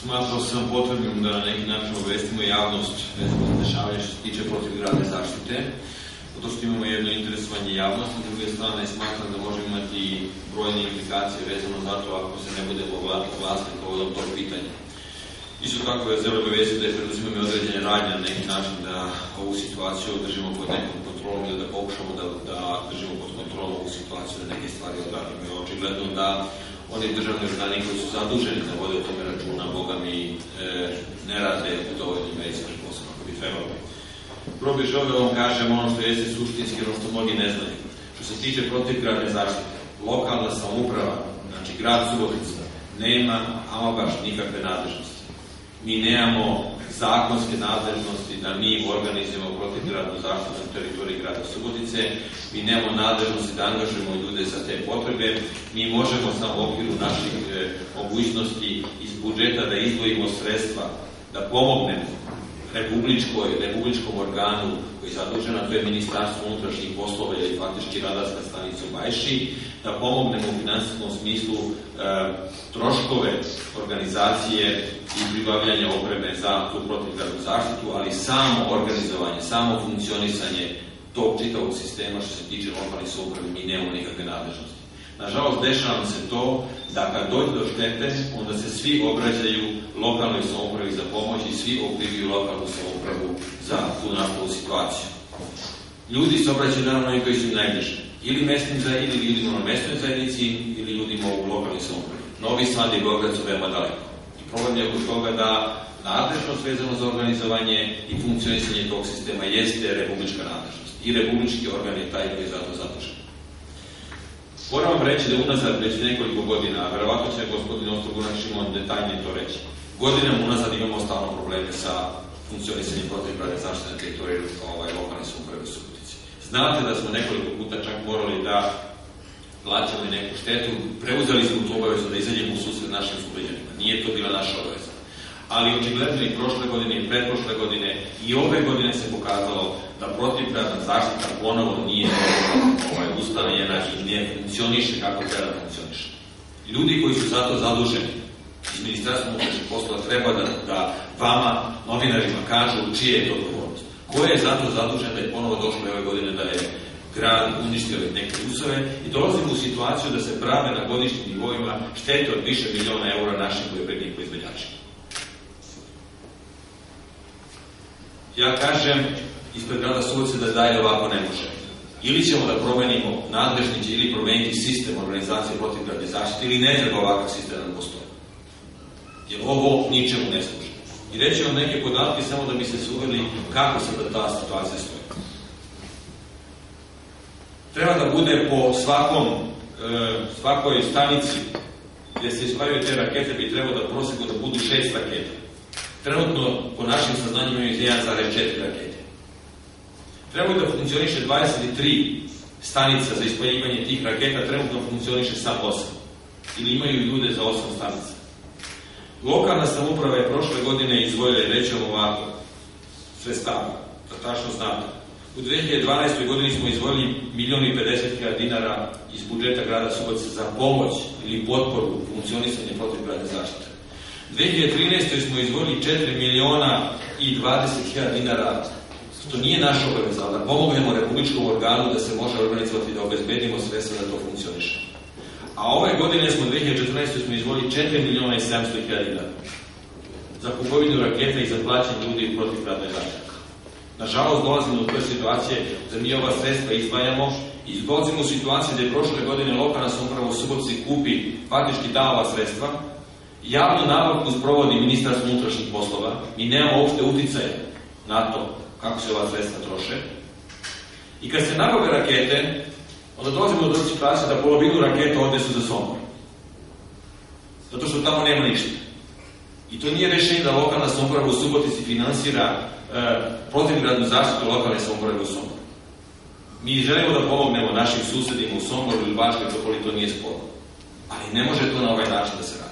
Smatrao sam potrebnim da na neki način obavestimo javnost vezano za dešavanje što se tiče protivgradne zaštite, zato što imamo jedno interesovanje javnosti, s druge strane smatram da možemo imati brojne implikacije vezano za to ako se ne budemo oglasili povodom tog pitanja. Isto tako je zelo obavestio da je preduzimamo određene radnje na neki način da ovu situaciju držimo pod nekom kontrolom ili da pokušamo da držimo pod kontrolom ovu situaciju da neke stvari odradimo. I očigledno da oni državni organi koji su zaduženi da vode o tome računa, Boga mi ne rade u dovoljnoj meri svoj posao kako bi trebalo. Prvo bih želeo da vam kažem ono što jeste suštinski, ono što mnogi ne znaju. Što se tiče protivgradne zaštite, lokalna samouprava, znači grad Subotica, nema ama baš nikakve nadležnosti. Mi nemamo zakonske nadležnosti da mi organizujemo protivgradnu zaštitu na teritoriji grada Subotice, mi nemamo nadležnosti da angažujemo ljude za te potrebe, mi možemo samo u okviru naših mogućnosti iz budžeta da izdvojimo sredstva, da pomognemo republičkom organu koji je zadužen, to je Ministarstvo unutrašnjih poslova ili faktički radarska stanica u Bajši, da pomognemo u finansijskom smislu troškove organizacije i pribavljanja opreme za tu protivgradnu zaštitu, ali samo organizovanje, samo funkcionisanje tog čitavog sistema što se tiče lokalnih samouprava, mi nemamo nikakve nadležnosti. Nažalost, dešava se to da kad dođe do štete, onda se svi obraćaju lokalnoj samoupravi za pomoć i svi okrivljuju lokalnu samoupravu za tu nastalu situaciju. Ljudi se obraćaju naravno oni koji su najbliži. Ili mesnim zajednici, ili ljudima na mesnoj zajednici, ili ljudima u lokalnoj samoupravi. Novi Sad i Beograd su veoma daleko. I problem je oko toga da nadležnost vezano za organizovanje i funkcionisanje tog sistema jeste republička nadležnost. I republički organ je taj koji je zato zadužen. Moram vam reći da unazad već nekoliko godina, a verovatno će gospodin Ostrogunac Šimon detaljnije to reći, godinama unazad imamo stalno probleme sa funkcionisanjem protivgradne zaštite na teritoriji lokalne samouprave u Subotici. Znate da smo nekoliko puta čak morali da plaćamo neku štetu, preuzeli smo tu obavezu da izađemo u susret našim sugrađanima. Nije to bila naša obaveza. Ali očigledno i prošle godine i pretprošle godine i ove godine se pokazalo da protivgradna zaštita ponovo nije ustanovljena i ne funkcioniše kako treba da funkcioniše. Ljudi koji su zato zaduženi iz Ministarstva unutrašnjih poslova treba da vama, novinarima, kažu čije je to odgovornost. Ko je zato zadužen da je ponovo došlo ove godine da je grad uništio neke usove i dolazimo u situaciju da se prave na godišnjim nivoima štete od više miliona eura našim poljoprivrednim proizvođačima. Ja kažem ispred grada Subotice da dalje ovako ne može. Ili ćemo da promenimo nadležnici ili promeniti sistem organizacije protivgradne zaštite ili ne treba ovakav sistem da postoji. Jer ovo ničemu ne služi. I reći vam neke podatke samo da bi se uverili kako se da ta situacija stoji. Treba da bude po svakoj stanici gde se isplavaju te rakete bi trebalo da prosjeku da budu 6 raketa. Trenutno, po našim saznanjima, imaju 1,4 rakete. Trebalo da funkcioniše 23 stanica za ispaljivanje tih raketa, trenutno funkcioniše samo 8. Ili imaju ljude za 8 stanica. Lokalna samouprava je prošle godine izdvojila, rećemo ovako, sredstava, da tačno znate. U 2012. godini smo izdvojili 1.050.000 dinara iz budžeta grada Subotice za pomoć ili potporu u funkcionisanju protivgradne zaštite. U 2013. smo izdvojili 4.020.000 dinara, što nije naša obaveza, da pomognemo republičkom organu da se može organizovati da obezbedimo sredstva da to funkcioniše. A ove godine smo, 2014. smo izdvojili 4.700.000 dinara za kupovinu raketa i za plaćanje ljudi u protivgradnoj zaštiti. Nažalost, dolazimo do toj situacije da mi ova sredstva izdvajamo i dolazimo u situaciju da je prošle godine lokalna samouprava u Subotici kupi, faktički da ova sredstva, javnu nabavku sprovodi Ministarstvo unutrašnjih poslova, mi nemamo uopšte uticaja na to kako se ova sredstva troše. I kad se nabave rakete, onda dolazimo do situacije da polovinu raketa odnesu za Sombor. Zato što tamo nema ništa. I to nije rešenje da lokalna samouprava u Subotici finansira protivgradnu zaštitu lokalne samouprave u Somboru. Mi želimo da pomognemo našim susedima u Somboru ili Bačkoj Topoli, to nije sporno. Ali ne može to na ovaj način da se radi.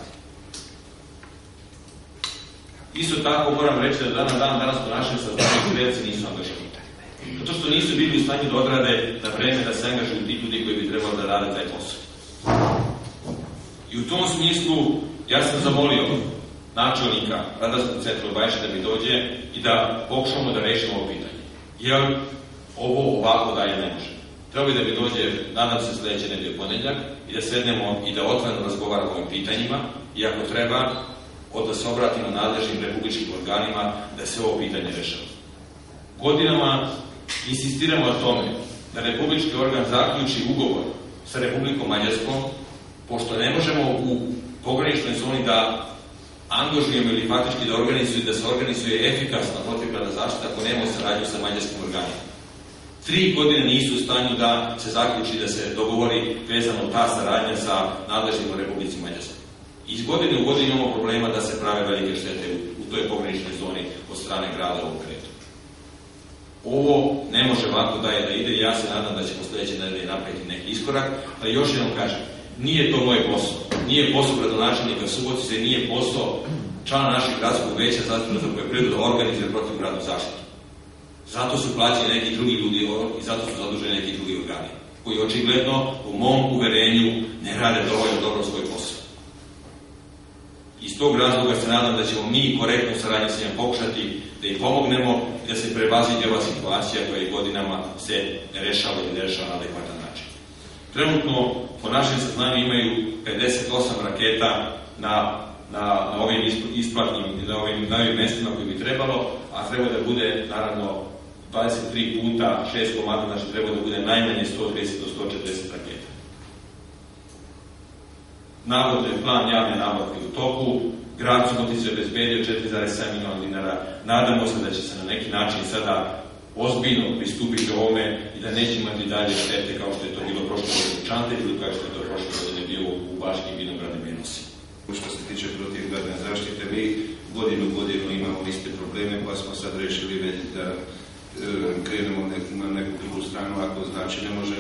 Isto tako moram reći da danas po našem saznanju strelci nisu angažovani. Zato što nisu bili u stanju da odrade na vreme da se angažuju ti ljudi koji bi trebali da rade taj posao. I u tom smislu ja sam zamolio načelnika radarskog centra u Bajši da mi dođe i da pokušamo da rešimo ovo pitanje. Jer ovo ovako dalje ne može. Treba bi da mi dođe, nadam se sledeće nedelje ponedjeljak, i da sednemo i da otvoreno razgovaramo o ovim pitanjima i ako treba, da se obratimo nadležnim republičkim organima da se ovo pitanje rešava. Godinama insistiramo na tome da republički organ zaključi ugovor sa Republikom Mađarskom, pošto ne možemo u pograničnoj zoni da angažujemo ili faktički da se organizuje efikasna protivgradna zaštita ako nemamo saradnju sa mađarskim organima. 3 godine nisu u stanju da se zaključi, da se dogovori vezano ta saradnja sa nadležnim u Republici Mađarskoj. Iz godine u godinu imamo problema da se prave velike štete u toj pograničnoj zoni od strane grada u konkretu. Ovo ne može ovako da ide i ja se nadam da ćemo sledeće nedelje napraviti neki iskorak, ali još jednom kažem, nije to moj posao. Nije posao gradonačelnika Subotice, nije posao člana našeg gradskog veća za poljoprivredu da organizuje protivgradnu zaštitu. Zato su plaćeni neki drugi ljudi i zato su zaduženi neki drugi organi, koji očigledno, u mom uverenju, ne rade dovoljno dobro svoj posao. Iz tog razloga se nadam da ćemo mi korektnu saradnju sa njima pokušati da im pomognemo i da se prevaziđe ova situacija koja i godinama se ne rešava ili ne rešava na adekvatan način. Trenutno, po našem saznanju, imaju 58 raketa na ovim isplatnim, na ovim mestima koji bi trebalo, a treba da bude, naravno, 23 puta 6 komada, znači treba da bude najmanje 130 do 140 raketa. Navodno je plan javne nabavke u toku, grad Subotice je obezbedio 4,7 miliona dinara, nadamo se da će se na neki način sada ozbiljno pristupiti ovome i da neće imati dalje štete kao što je to bilo prošle godine u Čanteru ili kao što je to prošle godine bilo u Baški i Vinogradnim Minosi. Što se tiče protivgradne zaštite, mi godinu imamo iste probleme, pa smo sad rešili već da krenemo na neku drugu stranu, ako znači ne može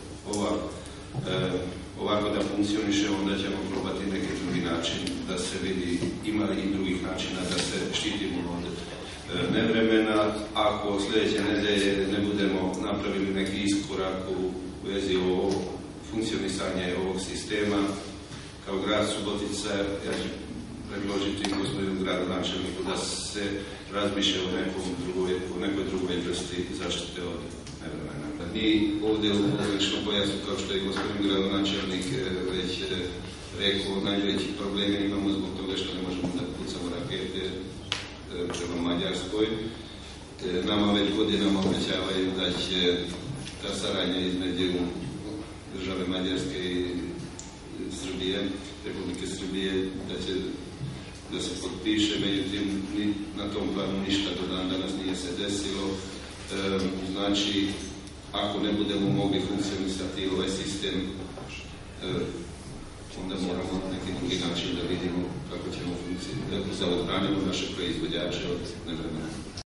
ovako da funkcioniše, onda ćemo probati neki drugi način da se vidi ima li i drugih načina da se štitimo od nevremena. Ako sledeće nedelje ne budemo napravili neki iskorak u vezi ovog funkcionisanja ovog sistema, kao grad Subotica, ja ću predložiti gospodinu gradonačelniku da se razmišlja o nekoj drugoj vrsti zaštite od nevremena. Mi ovdje u pograničnom pojasu, kao što je gospodin gradonačelnik već rekao, najveći problem imamo zbog toga što ne možemo da pucamo rakete prema Mađarskoj. Nama već godinama obećavaju da će ta saradnja između države Mađarske i Srbije, Republike Srbije, da se potpiše, međutim na tom planu ništa do dan danas nije se desilo. Znači, ako ne budemo mogli funkcionisati ovaj sistem, onda moramo na neki drugi način da vidimo kako ćemo funkcionisati, da odbranimo naše proizvođače od nevremena.